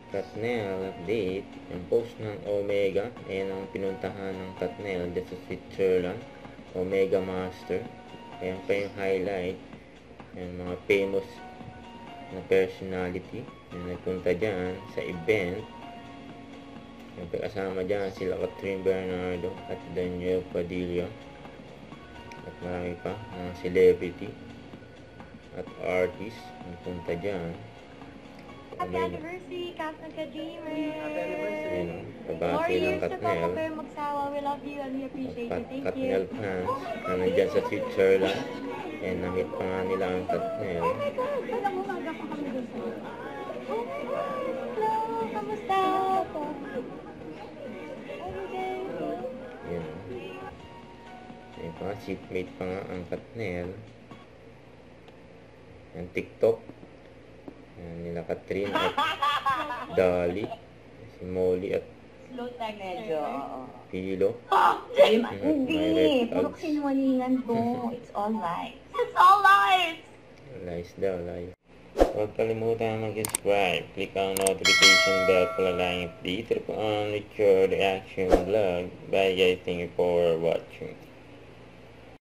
KathNiel update. Yung post ng Omega. Ayan ang pinuntahan ng KathNiel dito sa Switzerland. Omega Master. Ayan pa yung highlight. Ayan mga famous na personality na nagpunta dyan sa event. Yung kasama dyan sila Kathryn Bernardo at Padilla. At marami pa mga celebrity at artist nagpunta dyan. Happy anniversary, Kathryn Bernardo. Ayan, kabati ng KathNiel. Magsawa. We love you and we appreciate you. Thank you. KathNiel fans na nandyan sa Switzerland. And na-meet pa nga nila ang KathNiel. Oh my God! Alam mo, maga pa kami doon sa... Oh my God! Hello! Kamusta ako? Okay. Ayan. Ayan pa, seatmate pa nga ang KathNiel. Ayan, TikTok. Ayan, nila Kathryn at Dali. Si Molly at Pilo. Hindi! Puro sinungalingan to. It's all lies. It's all lies! Lies daw, lies. Huwag kalimutan mag-subscribe. Click ang notification bell para lang update po on with your reaction vlog. Bye guys, thank you for watching.